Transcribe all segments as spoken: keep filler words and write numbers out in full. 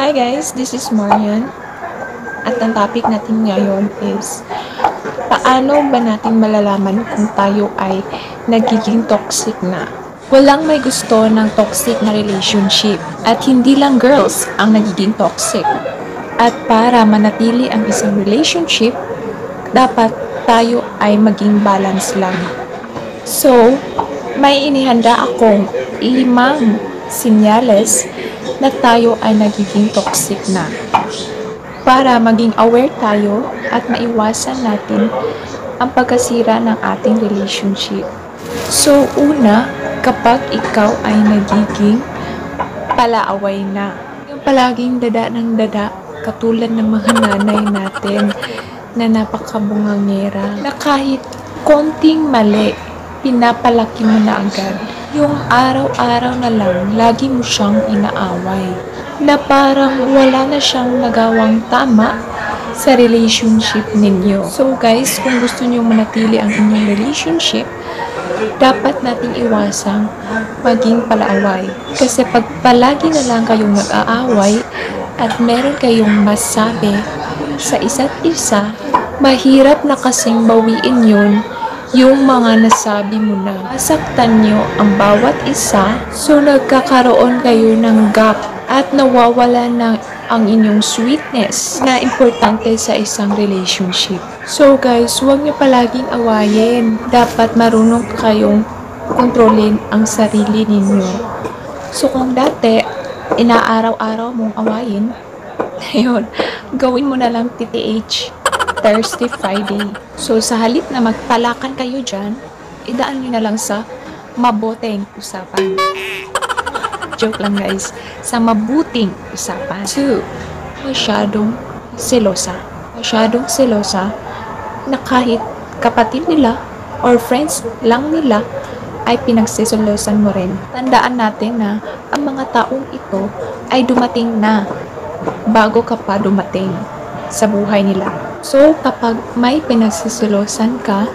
Hi guys, this is Marian. At ang topic natin ngayon is paano ba natin malalaman kung tayo ay nagiging toxic na? Walang may gusto ng toxic na relationship at hindi lang girls ang nagiging toxic. At para manatili ang isang relationship, dapat tayo ay maging balance lang. So, may inihanda akong limang sinyales na tayo ay nagiging toxic na. Para maging aware tayo at maiwasan natin ang pagkasira ng ating relationship. So, una, kapag ikaw ay nagiging palaaway na. Yung palaging dada ng dada, katulad ng mga nanay natin na napakabungangera, na kahit konting mali, pinapalaki mo na agad. Yung araw-araw na lang, lagi mo siyang inaaway. Na parang wala na siyang nagawang tama sa relationship ninyo. So guys, kung gusto niyo manatili ang inyong relationship, dapat nating iwasang maging palaaway. Kasi pag palagi na lang kayong nag-aaway at meron kayong masabi sa isa't isa, mahirap na kasing bawiin yun yung mga nasabi mo na. Masaktan nyo ang bawat isa, so nagkakaroon kayo ng gap at nawawala ng ang inyong sweetness na importante sa isang relationship. So guys, huwag nyo palaging awayin. Dapat marunong kayong kontrolin ang sarili ninyo. So kung dati, inaaraw-araw mong awayin, ayun, gawin mo na lang T T H. Thursday, Friday. So, sa halip na magpalakan kayo dyan, idaan nyo na lang sa maboteng usapan. Joke lang guys. Sa mabuting usapan. Two, masyadong selosa. Masyadong selosa na kahit kapatid nila or friends lang nila ay pinagsisolosan mo rin. Tandaan natin na ang mga taong ito ay dumating na bago ka pa dumating sa buhay nila. So, kapag may pinagsisilosan ka,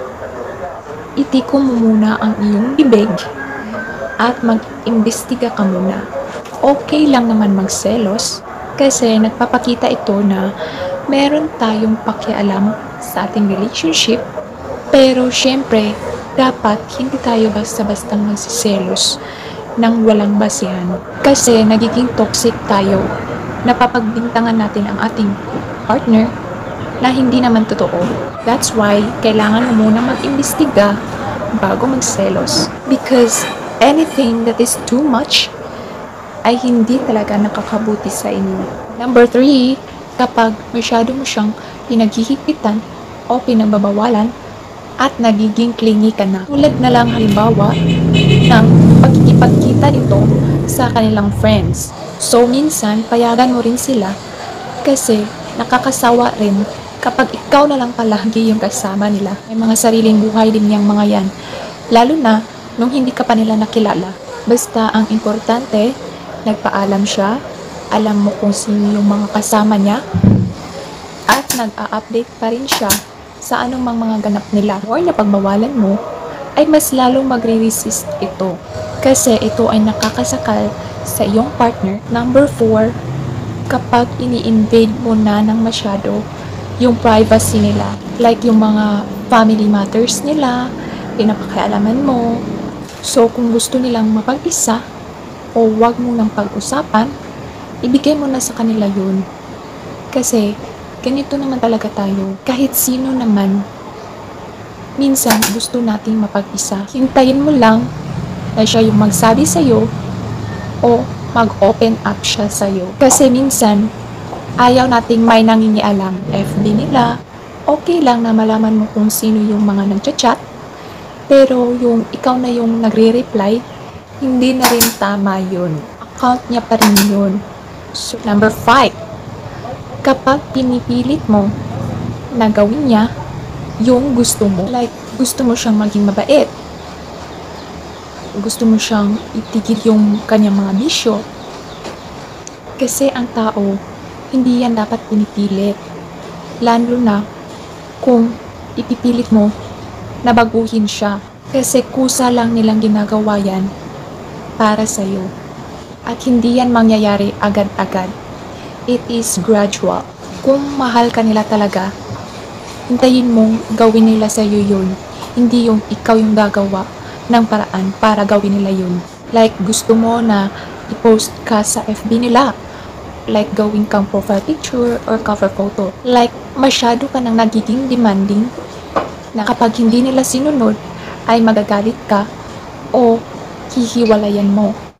itiko mo muna ang iyong bibig at mag-imbestiga ka muna. Okay lang naman magselos kasi nagpapakita ito na meron tayong pakialam sa ating relationship, pero syempre, dapat hindi tayo basta-bastang magsiselos ng walang basihan kasi nagiging toxic tayo. Napapagbintangan natin ang ating partner na hindi naman totoo. That's why, kailangan mo muna mag-imbestiga bago magselos. Because anything that is too much ay hindi talaga nakakabuti sa inyo. Number three, kapag masyado mo siyang pinaghihipitan o pinagbabawalan at nagiging clingy ka na. Tulad na lang halimbawa ng pagkikipagkita nito sa kanilang friends. So, minsan, payagan mo rin sila kasi nakakasawa rin kapag ikaw na lang palagi yung kasama nila. May mga sariling buhay din yung mga yan. Lalo na nung hindi ka pa nila nakilala. Basta ang importante, nagpaalam siya, alam mo kung sino yung mga kasama niya, at nag-a-update pa rin siya sa anumang mga ganap nila. Or na pagbawalan mo, ay mas lalong magre-resist ito. Kasi ito ay nakakasakal sa iyong partner. Number four, kapag ini-invade mo na ng masyado yung privacy nila. Like yung mga family matters nila, pinapakialaman mo. So, kung gusto nilang mapag-isa o wag mo nang pag-usapan, ibigay mo na sa kanila yun. Kasi, ganito naman talaga tayo. Kahit sino naman, minsan gusto nating mapag-isa. Hintayin mo lang na siya yung magsabi sa'yo o mag-open up siya sa'yo. Kasi minsan, ayaw nating may nangingialam. F B nila, okay lang na malaman mo kung sino yung mga nagchat-chat, pero yung ikaw na yung nagre-reply, hindi na rin tama yun. Account niya pa rin yun. So, number five, kapag pinipilit mo na gawin niya yung gusto mo, like gusto mo siyang maging mabait, gusto mo siyang itigil yung kanyang mga bisyo, kasi ang tao, hindi yan dapat pinipilit. Lalo na kung ipipilit mo na baguhin siya. Kasi kusa lang nilang ginagawa yan para sa'yo. At hindi yan mangyayari agad-agad. It is gradual. Kung mahal ka nila talaga, hintayin mong gawin nila sa'yo yun. Hindi yung ikaw yung gagawa ng paraan para gawin nila yun. Like, gusto mo na i-post ka sa F B nila. Like, gawin kang profile picture or cover photo. Like, masyado ka nang nagiging demanding na kapag hindi nila sinunod, ay magagalit ka o hihiwalayan mo.